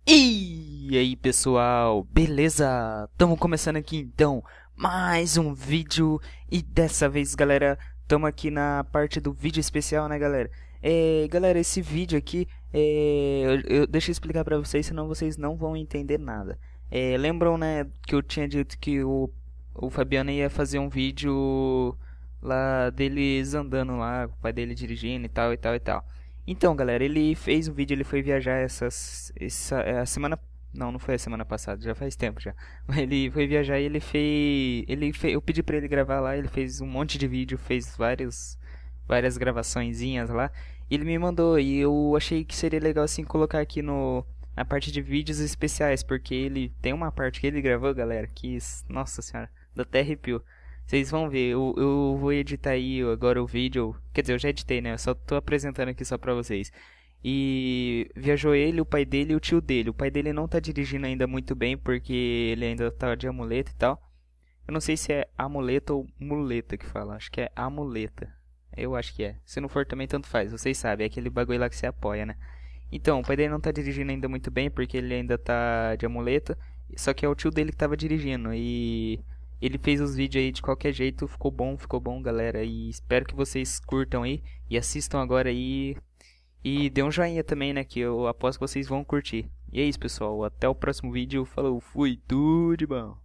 E aí pessoal, beleza? Estamos começando aqui então mais um vídeo e dessa vez galera, estamos aqui na parte do vídeo especial, né galera? Galera, esse vídeo aqui, deixa eu explicar pra vocês, senão vocês não vão entender nada. Lembram, né, que eu tinha dito que o Fabiano ia fazer um vídeo lá deles andando lá, com o pai dele dirigindo e tal e tal e tal. Então, galera, ele fez um vídeo, ele foi viajar a semana, não foi a semana passada, já faz tempo já. Ele foi viajar e eu pedi pra ele gravar lá, ele fez um monte de vídeo, fez várias gravaçõezinhas lá. E ele me mandou e eu achei que seria legal assim colocar aqui no na parte de vídeos especiais, porque ele tem uma parte que ele gravou, galera, que nossa senhora, dá até arrepio. Vocês vão ver, eu vou editar aí agora o vídeo. Quer dizer, eu já editei, né? Eu só tô apresentando aqui só pra vocês. E viajou ele, o pai dele e o tio dele. O pai dele não tá dirigindo ainda muito bem porque ele ainda tá de amuleta e tal. Eu não sei se é amuleta ou muleta que fala. Acho que é amuleta. Eu acho que é. Se não for também tanto faz. Vocês sabem, é aquele bagulho lá que se apoia, né? Então, o pai dele não tá dirigindo ainda muito bem porque ele ainda tá de amuleta. Só que é o tio dele que tava dirigindo. E ele fez os vídeos aí de qualquer jeito. Ficou bom, galera. E espero que vocês curtam aí. E assistam agora aí. E dê um joinha também, né? Que eu aposto que vocês vão curtir. E é isso, pessoal. Até o próximo vídeo. Falou, fui, tudo de bom.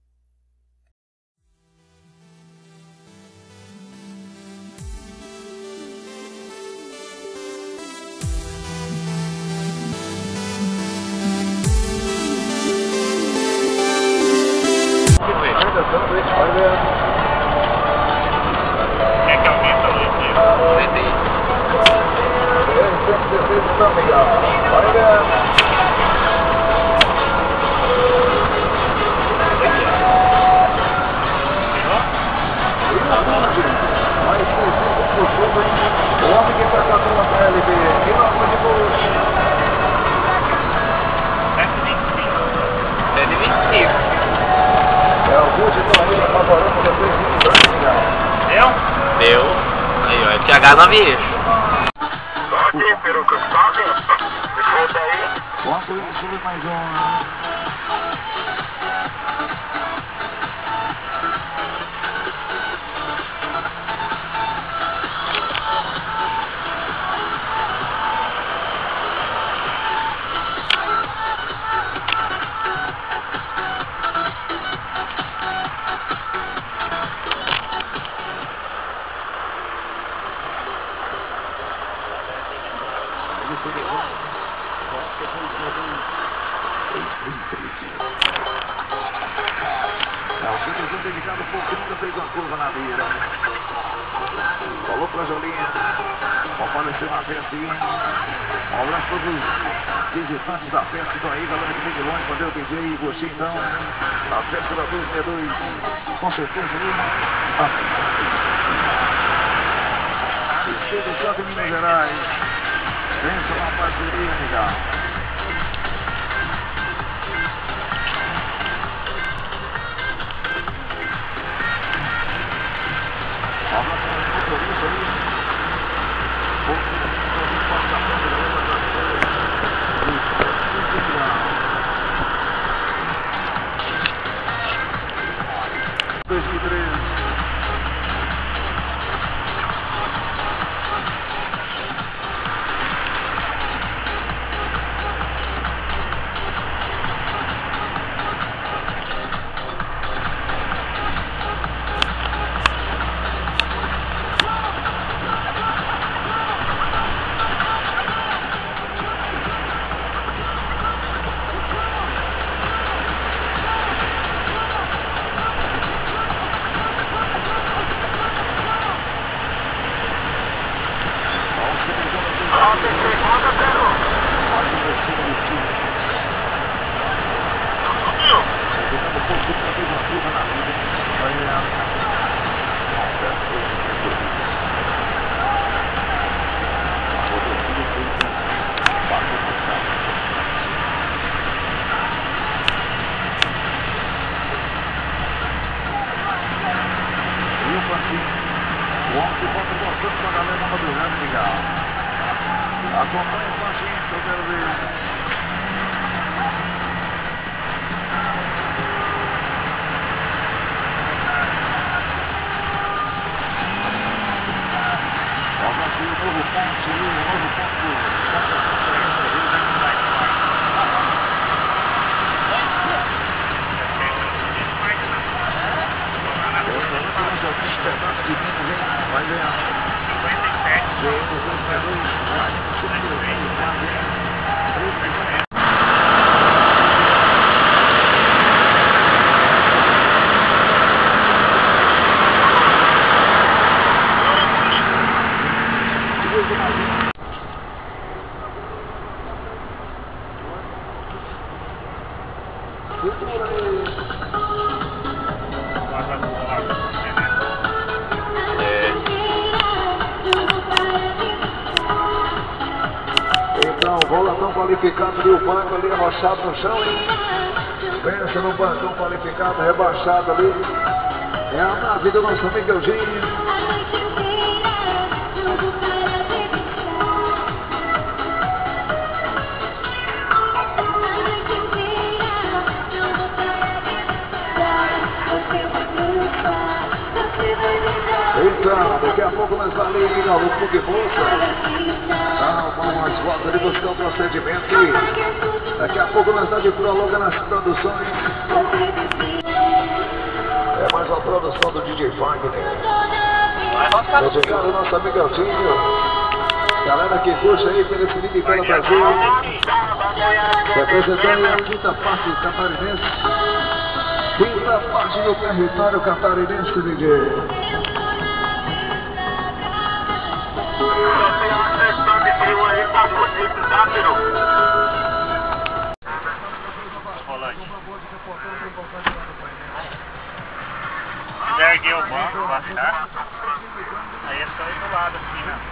Quer que alguém falou isso? Entendi. Deu. Aí, ó, é TH9. O dedicado por nunca fez uma curva na mira. Falou pra Jolinha. Apareceu na festa. Um abraço para os visitantes da festa. Então aí, galera que vem de longe, mandei o DJ e você então. A festa da 262. Com certeza aí. Chega do Santo Minas Gerais. Pensa uma parceria, legal. Segura aí. Então, bola tão qualificado ali, o banco ali arrochado no chão, hein? Pensa no bancão qualificado, rebaixado ali. É a nave do nosso amigo Eugênio. Então, daqui a pouco nós vamos ali no Pug Bolsa. Vamos volta ali buscar o procedimento. E daqui a pouco nós estamos de prologa nas produções. É mais uma produção do DJ Wagner. Dedicado ao nosso amigo Eltinho. Galera que puxa aí pelo Felipe e pelo Brasil. Representando a quinta parte catarinense. Quinta parte do território catarinense, DJ. Erguer o banco, baixar. Aí é só ir do lado assim, né?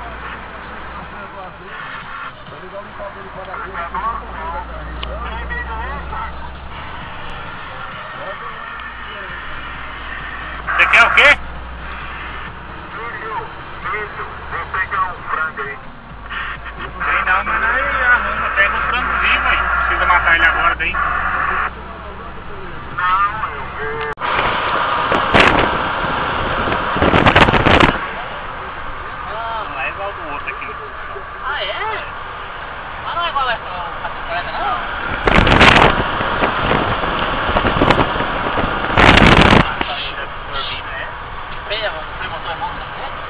Você quer o quê? Vou pegar um frango aí. Tem não, mas aí arruma. Pega um frango vivo aí. Precisa matar ele agora daí. Não, eu vou. Não é igual do outro aqui. Ah, é? Mas não é igual a bicicleta, não? Ferro, você botou a mão na frente?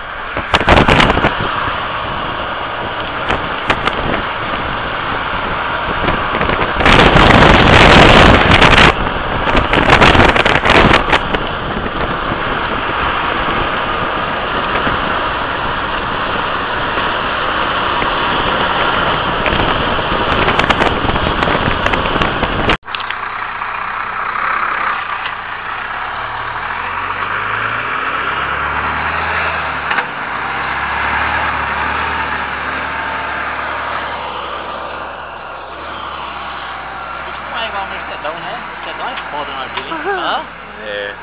Mercedão, né? Mercedão é foda na vida, hein? Hã? É.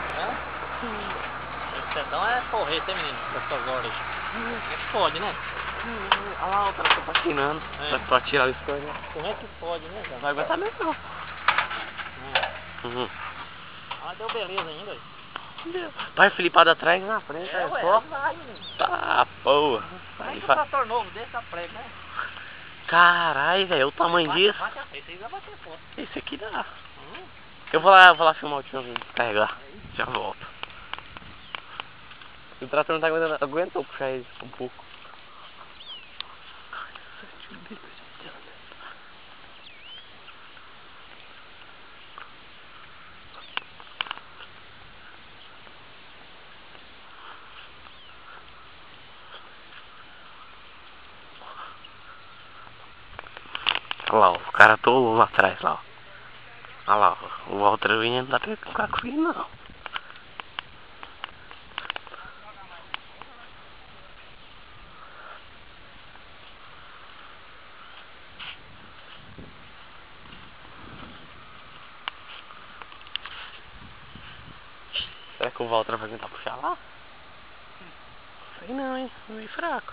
Mercedão é porreta, hein, menino? Dessas horas. É fode, né? Olha lá, o cara tá patinando. É. Pra tirar o escuro. Como é que pode, né, cara? Vai aguentar mesmo, não. Mas deu beleza ainda. Vai flipado atrás e na frente, é só. Vai, menino. Tá, porra. Mas um trator novo desse dá prego, né? Caralho, velho, o tamanho disso. Esse aí vai bater forte. Esse aqui dá. Eu vou lá filmar o tio carregar. Já volto. O trator não tá aguentando. Aguentou puxar ele um pouco. Olha lá, ó, o cara todo lá atrás, lá, ó. Olha lá, ó, o Walter Vinha não dá pra ficar com ele, não. Será que o Walter vai tentar puxar lá? Sei não, hein, meio fraco.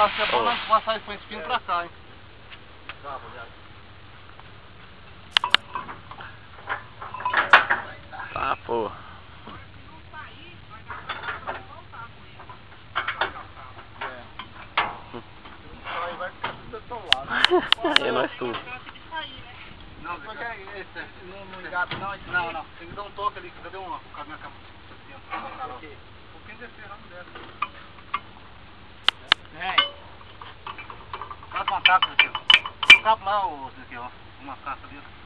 acho que é bom nós passar esse espinho pra cá, hein? Tá, pô. É nós tudo. Não, porque esse não engata não, não. Tem que dar um toque ali, cadê uma com a minha cama? Um pouquinho desse ramo dessa. Vem. Faz uma caça aqui, ó. Tem um cabo lá, aqui, ó. Uma caça ali, ó.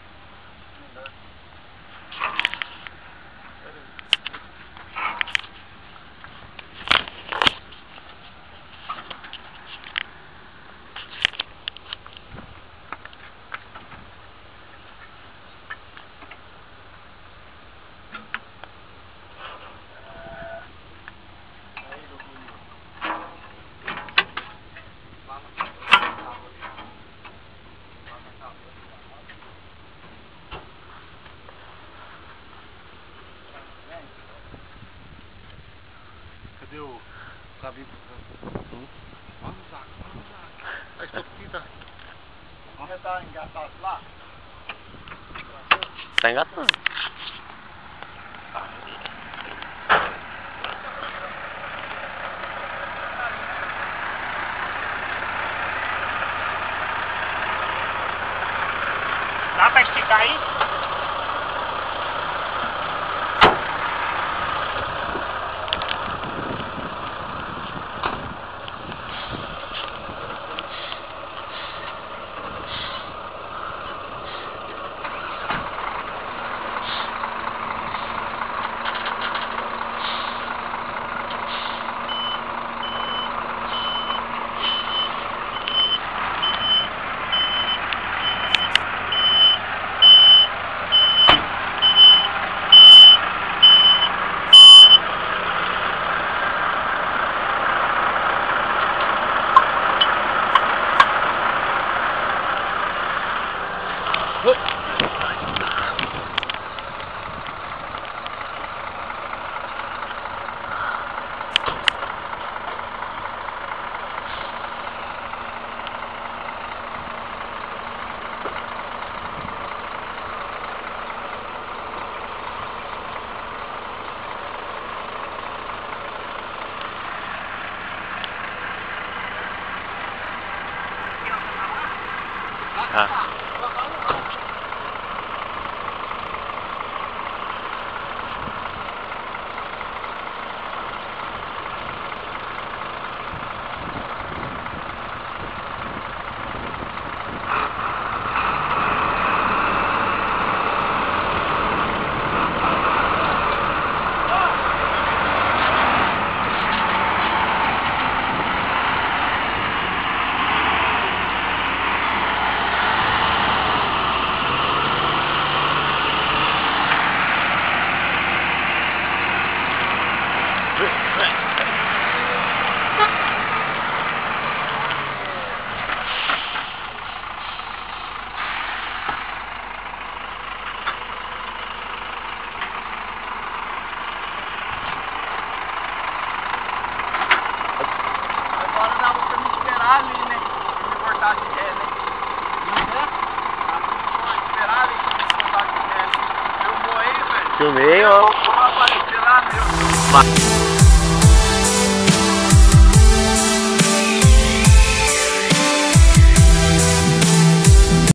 Cadê o cabinho? Vamos usar. Aí estou aqui, tá? Vamos tentar engatar lá? Tá engatando. Dá pra esticar aí? Ah. Agora dá pra me esperar ali, né? Pra me cortar de ré, né? Não é? Dá pra esperar ali pra me cortar de ré. Filmou aí, velho? Filmei, ó. Vou aparecer lá, meu.